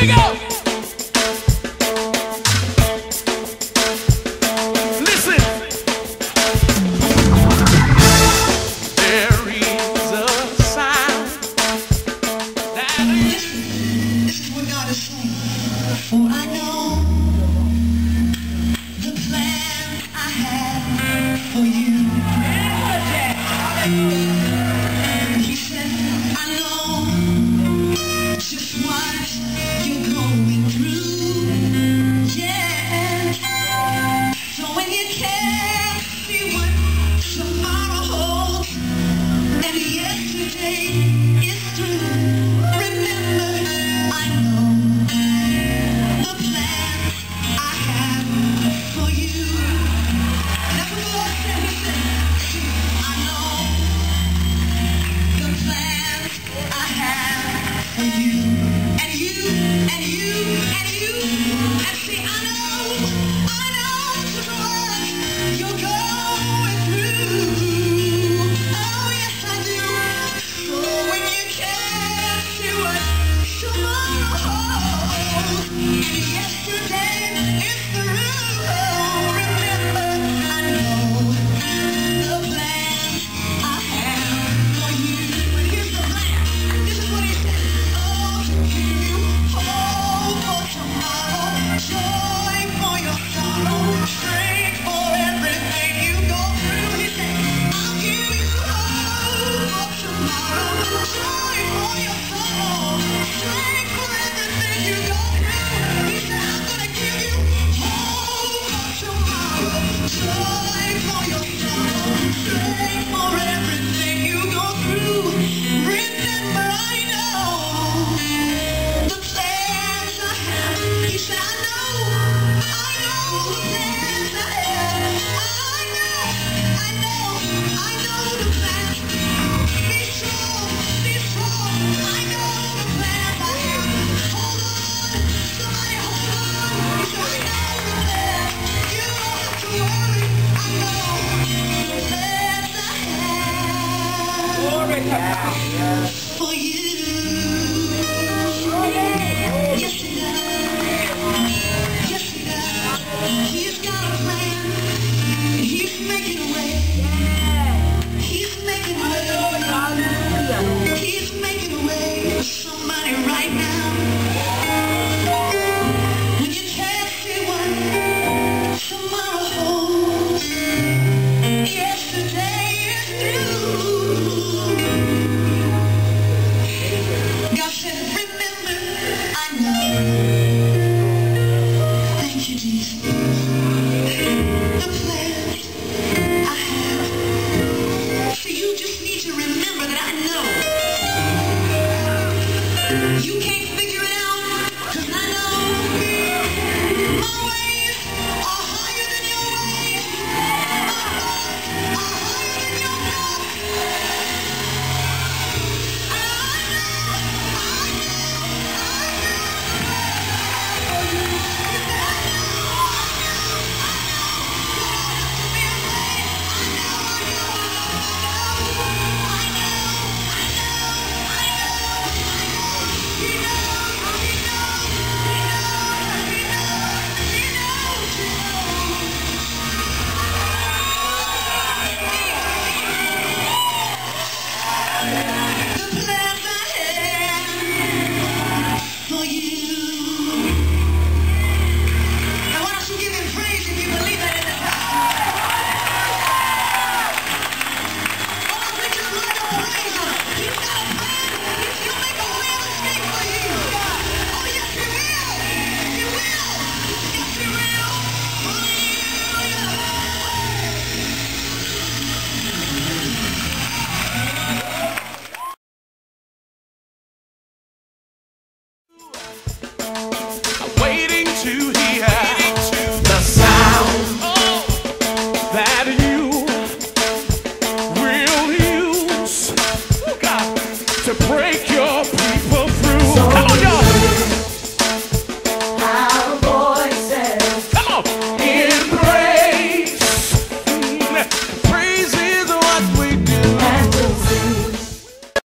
we go. Listen. There is a sound that this is what God is saying. For I know the plan I have for you. He said, I know just what you're going through. Yeah. So when you can't see what tomorrow holds, and yesterday is through, remember, I know the plan I have for you. That's what the Lord said. He said, I know the plans I have for you. And you, and you, and you. And see, I know just what you're going through. Oh, yes, I do. So when you can't see what tomorrow holds, and yesterday is through, remember, I know the plan I have for you. But here's the plan. This is what he said. Oh, to give you hope for tomorrow, joy for your sorrow, strength for everything you go through. He said, I'll give you hope for tomorrow, joy for your sorrow, strength for everything you go through. He said, I'm gonna give you hope for tomorrow, joy for your sorrow, strength for everything you go through. Remember, I know the plans I have. He said, I know the plans I have. I know the plans. Be strong, I know the plans I have. Hold on, somebody hold on. He said, I know the plans. You don't have to worry, I know the plans I have. Glory to God. For you. Yes, he does. Yes, he does. He's got a plan. And he's making a way. He's making a way. He's making a way for somebody right now. When you can't see what tomorrow holds, yesterday is through. God said, remember, I know. Thank you, Jesus. The plans I have. So you just need to remember that I know. You can't figure it out, 'cause I know my ways are higher than your ways. My thoughts are higher than your thoughts. The plans I have for you. Now why don't you give him praise if you believe that in the house? Why don't we just learn to praise him? He's got a plan. He'll make a way of escape for you. Oh yes, he will. He will. Yes, he will. Hallelujah. waiting to hear the sound that you will use, oh God, to pray.